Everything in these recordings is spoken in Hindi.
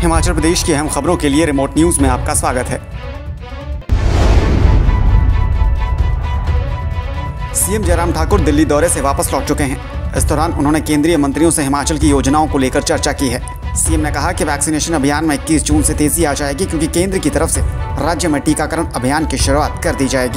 हिमाचल प्रदेश की अहम खबरों के लिए रिमोट न्यूज में आपका स्वागत है। सीएम जयराम ठाकुर दिल्ली दौरे से वापस लौट चुके हैं। इस दौरान उन्होंने केंद्रीय मंत्रियों से हिमाचल की योजनाओं को लेकर चर्चा की है। सीएम ने कहा कि वैक्सीनेशन अभियान में 21 जून से तेजी आ जाएगी, क्योंकि केंद्र की तरफ से राज्य में टीकाकरण अभियान की शुरुआत कर दी जाएगी।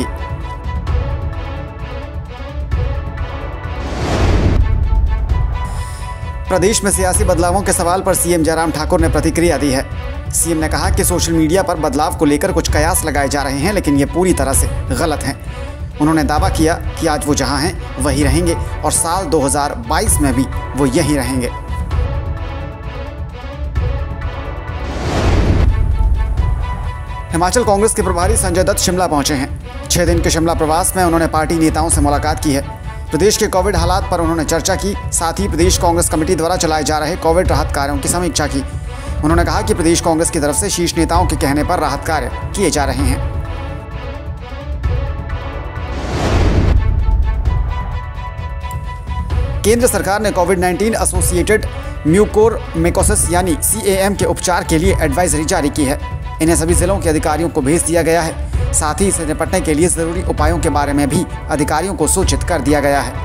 प्रदेश में सियासी बदलावों के सवाल पर सीएम जयराम ठाकुर ने प्रतिक्रिया दी है। सीएम ने कहा कि सोशल मीडिया पर बदलाव को लेकर कुछ कयास लगाए जा रहे हैं, लेकिन ये पूरी तरह से गलत हैं। उन्होंने दावा किया कि आज वो जहां हैं वहीं रहेंगे और साल 2022 में भी वो यहीं रहेंगे। हिमाचल कांग्रेस के प्रभारी संजय दत्त शिमला पहुंचे हैं। 6 दिन के शिमला प्रवास में उन्होंने पार्टी नेताओं से मुलाकात की है। प्रदेश के कोविड हालात पर उन्होंने चर्चा की, साथ ही प्रदेश कांग्रेस कमेटी द्वारा चलाए जा रहे कोविड राहत कार्यों की समीक्षा की। उन्होंने कहा कि प्रदेश कांग्रेस की तरफ से शीर्ष नेताओं के कहने पर राहत कार्य किए जा रहे हैं। केंद्र सरकार ने कोविड-19 एसोसिएटेड म्यूकोरमाइकोसिस यानी CAM के उपचार के लिए एडवाइजरी जारी की है। इन्हें सभी जिलों के अधिकारियों को भेज दिया गया है। साथ ही इससे निपटने के लिए जरूरी उपायों के बारे में भी अधिकारियों को सूचित कर दिया गया है।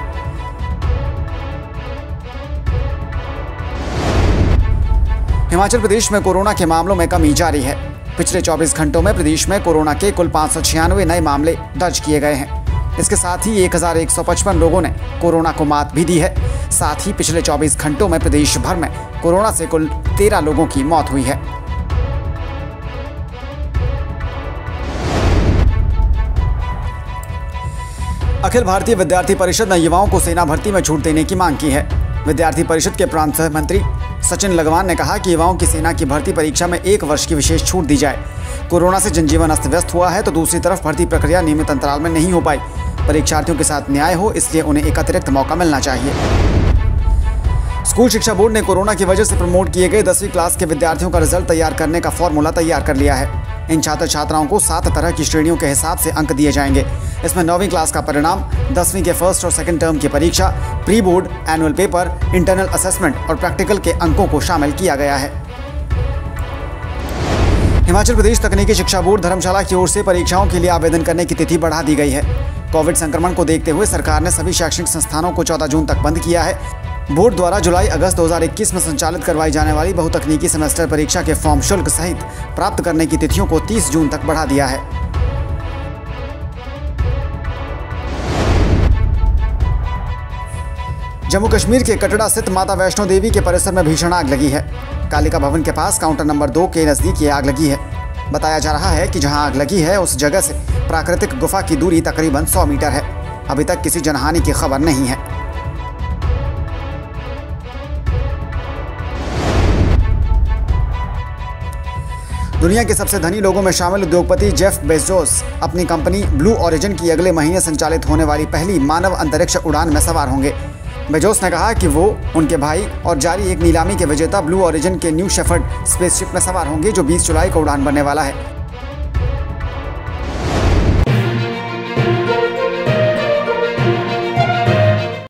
हिमाचल प्रदेश में कोरोना के मामलों में कमी जारी है। पिछले 24 घंटों में प्रदेश में कोरोना के कुल 596 नए मामले दर्ज किए गए हैं। इसके साथ ही 1155 लोगों ने कोरोना को मात भी दी है। साथ ही पिछले 24 घंटों में प्रदेश भर में कोरोना से कुल 13 लोगों की मौत हुई है। अखिल भारतीय विद्यार्थी परिषद ने युवाओं को सेना भर्ती में छूट देने की मांग की है। विद्यार्थी परिषद के प्रांत सह मंत्री सचिन लगवान ने कहा कि युवाओं की सेना की भर्ती परीक्षा में 1 वर्ष की विशेष छूट दी जाए। कोरोना से जनजीवन अस्त व्यस्त हुआ है, तो दूसरी तरफ भर्ती प्रक्रिया नियमित अंतराल में नहीं हो पाई। परीक्षार्थियों के साथ न्याय हो, इसलिए उन्हें एक अतिरिक्त मौका मिलना चाहिए। स्कूल शिक्षा बोर्ड ने कोरोना की वजह से प्रमोट किए गए 10वीं क्लास के विद्यार्थियों का रिजल्ट तैयार करने का फॉर्मूला तैयार कर लिया है। इन छात्र छात्राओं को 7 तरह की श्रेणियों के हिसाब से अंक दिए जाएंगे। इसमें 9वीं क्लास का परिणाम, 10वीं के फर्स्ट और सेकंड टर्म की परीक्षा, pre board, annual paper, internal assessment और प्रैक्टिकल के अंकों को शामिल किया गया है। हिमाचल प्रदेश तकनीकी शिक्षा बोर्ड धर्मशाला की ओर से परीक्षाओं के लिए आवेदन करने की तिथि बढ़ा दी गई है। कोविड संक्रमण को देखते हुए सरकार ने सभी शैक्षणिक संस्थानों को 14 जून तक बंद किया है। बोर्ड द्वारा जुलाई-अगस्त 2021 में संचालित करवाई जाने वाली बहुतकनीकी सेमेस्टर परीक्षा के फॉर्म शुल्क सहित प्राप्त करने की तिथियों को 30 जून तक बढ़ा दिया है। जम्मू कश्मीर के कटड़ा स्थित माता वैष्णो देवी के परिसर में भीषण आग लगी है। कालिका भवन के पास काउंटर नंबर 2 के नजदीक ये आग लगी है। बताया जा रहा है कि जहां आग लगी है उस जगह से प्राकृतिक गुफा की दूरी तकरीबन 100 मीटर है। अभी तक किसी जनहानि की खबर नहीं है। दुनिया के सबसे धनी लोगों में शामिल उद्योगपति जेफ बेजोस अपनी कंपनी ब्लू ओरिजिन की अगले महीने संचालित होने वाली पहली मानव अंतरिक्ष उड़ान में सवार होंगे। बेजोस ने कहा कि वो, उनके भाई और जारी एक नीलामी के विजेता ब्लू ओरिजिन के न्यू शेफर्ड स्पेसशिप में सवार होंगे, जो 20 जुलाई को उड़ान भरने वाला है।